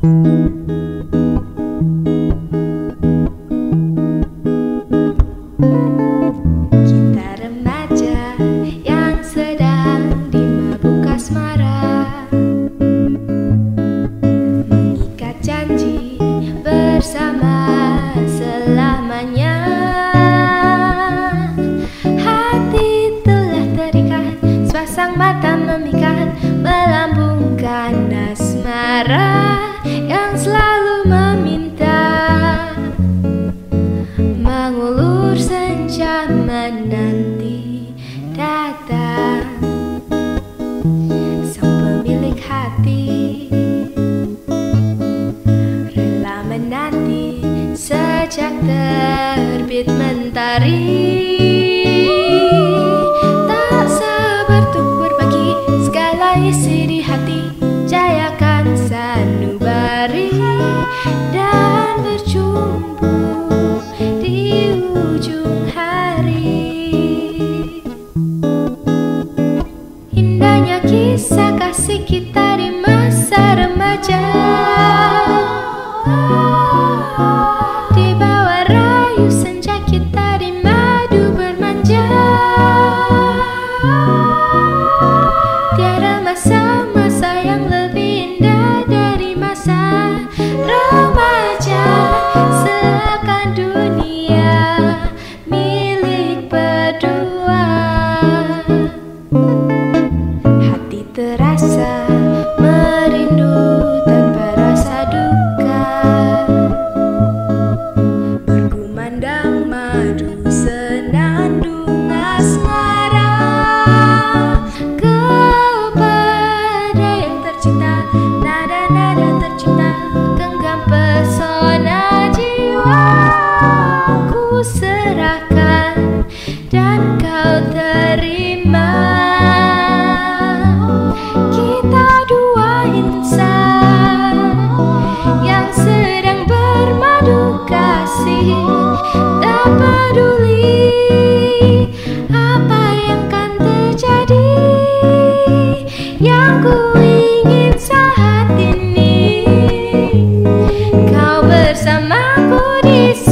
Kita remaja yang sedang dimabuk asmara, mengikat janji bersama selamanya. Hati telah terikat, sepasang mata memikat, melambungkan asmara yang selalu meminta, mengulur senja menanti datang. Sang pemilik hati rela menanti sejak terbit mentari. Tak sabar untuk berbagi segala isi di hati, jayakan sanubari dan berjumpa di ujung hari. Indahnya kisah kasih kita di masa remaja, di bawah rayu senja kita di madu bermanja. Tiada masa-masa yang lebih indah dari masa remaja. Seakan dunia milik berdua, hati terasa merindu tanpa rasa duka, berkumandang madu senandung asmara kepada yang tercinta. Nada-nada tercinta genggam pesona jiwa, ku serahkan dan kau terima. Kita dua insan yang sedang bermadu kasih, tak peduli apa yang kan terjadi. Yang ku ingin saat ini kau bersamaku di